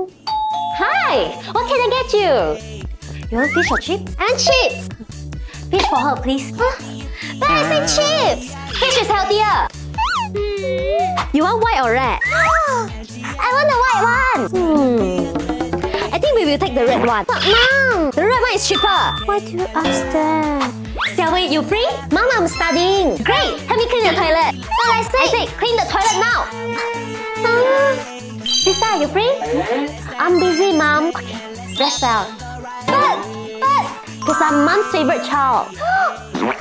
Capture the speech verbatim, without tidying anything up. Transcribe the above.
Hi! What can I get you? You want fish or chips? And chips! Fish for her, please. Huh? But I said chips! Fish is healthier. You want white or red? I want the white one! Hmm. I think we will take the red one. But Mom! The red one is cheaper. Why do you ask that? Xiaowei, you free? Mom, I'm studying. Great! Help me clean the toilet. But I said, I said clean the toilet now. Uh, Sister, are you free? I'm busy, Mom. Okay, rest well. But, but, because I'm Mom's favorite child.